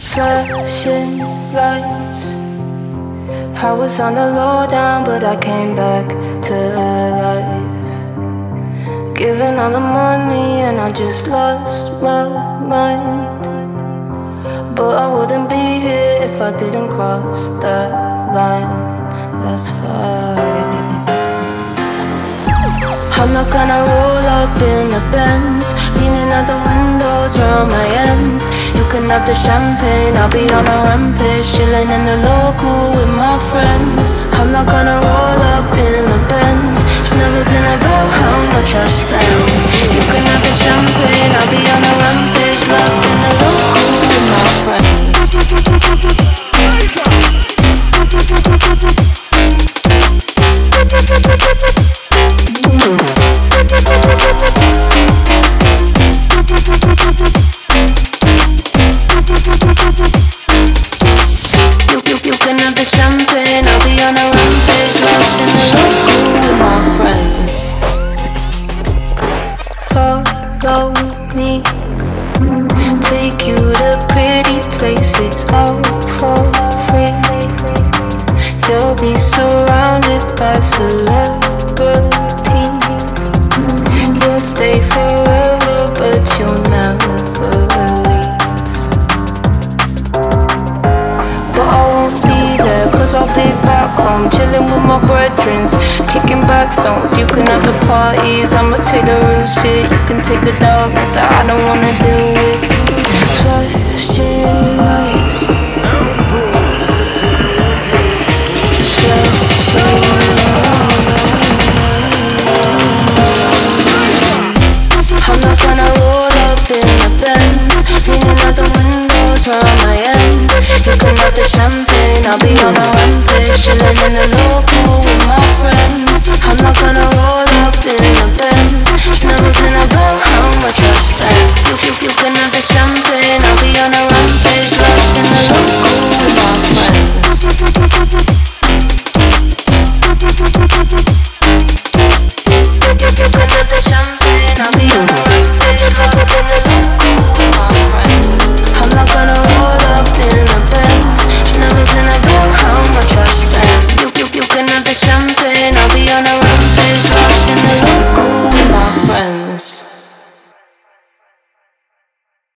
Flashing lights, I was on the low down, but I came back to life. Giving all the money and I just lost my mind. But I wouldn't be here if I didn't cross that line. That's fine. I'm not gonna roll up in the Benz, leaning out the windows round my ends. You can have the champagne, I'll be on a rampage, chillin' in the local with my friends. I'm not gonna roll up in the Benz, it's never been about how much I spend. You can have the champagne, I'll be on a rampage, lost in the local with my friends. You can have the champagne, I'll be on a rampage, lost in the local with my friends. Follow me, take you to pretty places, all for free. You'll be surrounded by celebrities. You'll stay forever, but you'll never leave. But I won't be there, cause I'll be back home, chillin' with my bedrins, kicking back stones. You can have the parties, I'ma take the real shit. You can take the darkness that I don't wanna deal with. Flashing lights, I'm not gonna roll up in the Benz, leaning out the windows round my ends. You can have the champagne, I'll be on a rampage, chillin' in the low